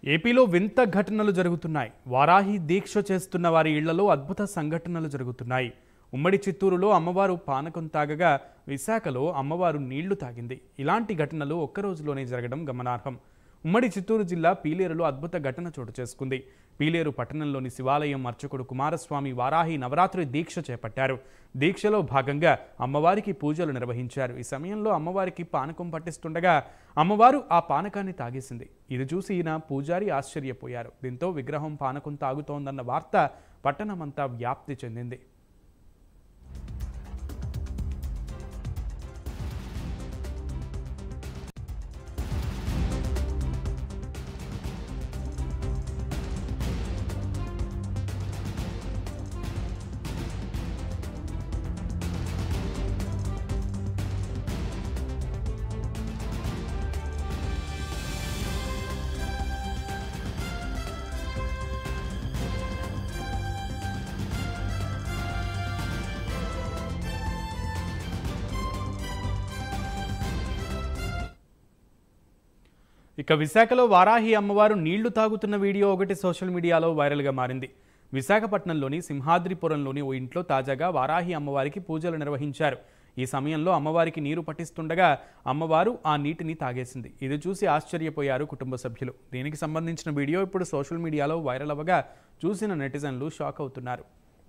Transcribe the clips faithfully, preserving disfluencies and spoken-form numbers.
ఏపీలో వింత ఘటనలు జరుగుతున్నాయి. వారాహి దీక్ష చేస్తున్న వారి ఇళ్లలో అద్భుత సంఘటనలు జరుగుతున్నాయి. ఉమ్మడి చిత్తూరులో అమ్మవారు పానకం తాగగా విశాఖలో అమ్మవారు నీళ్లు తాగింది. ఇలాంటి ఘటనలు ఒక్క రోజులోనే జరగడం గమనార్హం. ఉమ్మడి చిత్తూరు జిల్లా పీలేరులో అద్భుత ఘటన చోటు చేసుకుంది. పీలేరు పట్టణంలోని శివాలయం అర్చకుడు కుమారస్వామి వారాహి నవరాత్రి దీక్ష చేపట్టారు. దీక్షలో భాగంగా అమ్మవారికి పూజలు నిర్వహించారు. ఈ సమయంలో అమ్మవారికి పానకం పట్టిస్తుండగా అమ్మవారు ఆ పానకాన్ని తాగేసింది. ఇది చూసి ఈయన పూజారి ఆశ్చర్యపోయారు. దీంతో విగ్రహం పానకం తాగుతోందన్న వార్త పట్టణమంతా వ్యాప్తి చెందింది. ఇక విశాఖలో వారాహి అమ్మవారు నీళ్లు తాగుతున్న వీడియో ఒకటి సోషల్ మీడియాలో వైరల్గా మారింది. విశాఖపట్నంలోని సింహాద్రిపురంలోని ఓ ఇంట్లో తాజాగా వారాహి అమ్మవారికి పూజలు నిర్వహించారు. ఈ సమయంలో అమ్మవారికి నీరు పట్టిస్తుండగా అమ్మవారు ఆ నీటిని తాగేసింది. ఇది చూసి ఆశ్చర్యపోయారు కుటుంబ సభ్యులు. దీనికి సంబంధించిన వీడియో ఇప్పుడు సోషల్ మీడియాలో వైరల్ అవ్వగా చూసిన నెటిజన్లు షాక్ అవుతున్నారు.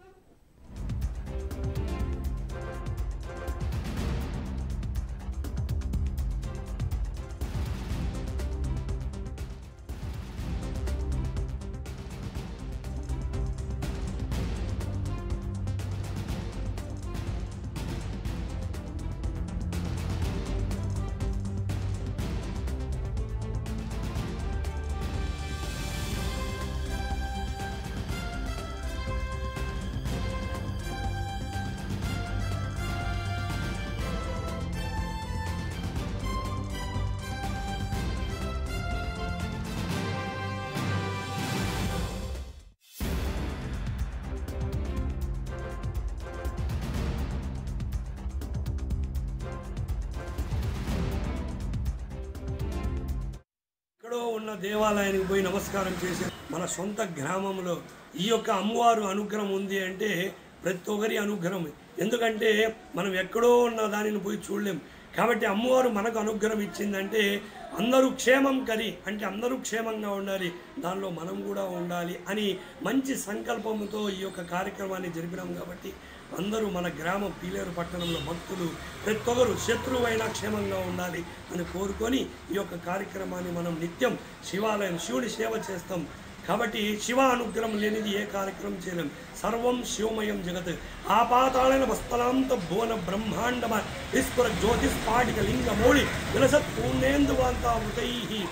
ఉన్న దేవాలయానికి పోయి నమస్కారం చేసి మన సొంత గ్రామంలో ఈ యొక్క అమ్మవారు అనుగ్రహం ఉంది అంటే ప్రతి ఒక్కరి అనుగ్రహం. ఎందుకంటే మనం ఎక్కడో ఉన్న దానిని పోయి చూడలేం. కాబట్టి అమ్మవారు మనకు అనుగ్రహం ఇచ్చిందంటే అందరూ క్షేమం కలి అంటే అందరూ క్షేమంగా ఉండాలి, దానిలో మనం కూడా ఉండాలి అని మంచి సంకల్పంతో ఈ యొక్క కార్యక్రమాన్ని జరిపినాం. కాబట్టి అందరూ మన గ్రామం పీలేరు పట్టణంలో భక్తులు ప్రతి ఒక్కరు శత్రువైనా క్షేమంగా ఉండాలి అని కోరుకొని ఈ యొక్క కార్యక్రమాన్ని మనం నిత్యం శివాలయం శివుడి సేవ చేస్తాం. కాబట్టి శివ అనుగ్రహం లేనిది ఏ కార్యక్రమం చేయలేం. సర్వం శివమయం జగత్ ఆపాతాళన వస్తలాంత భువన బ్రహ్మాండమ విస్ఫుర జ్యోతిస్ఫాటిక లింగ మౌళి విలసత్ పూర్ణేందువాంతావృతై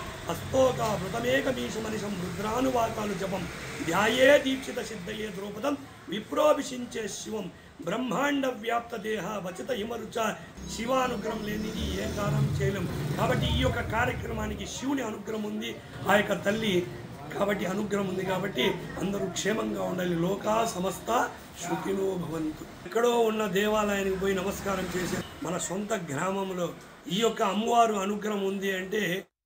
హస్తోక వృతమేకమీశమనిషం రుద్రానువాకాలు జపం ధ్యాయే దీక్షిత సిద్ధయే ద్రౌపదం విప్రోభిషించే శివం బ్రహ్మాండ వ్యాప్త దేహ వచిత హిమరుచ శివానుగ్రహం లేనిది ఏ కారణం చేయలేం. కాబట్టి ఈ యొక్క కార్యక్రమానికి శివుని అనుగ్రహం ఉంది, ఆ యొక్క తల్లి కాబట్టి అనుగ్రహం ఉంది. కాబట్టి అందరూ క్షేమంగా ఉండాలి. లోకా సమస్త సుఖినో భవంతు. ఎక్కడో ఉన్న దేవాలయానికి పోయి నమస్కారం చేసి మన సొంత గ్రామంలో ఈ యొక్క అమ్మవారు అనుగ్రహం ఉంది అంటే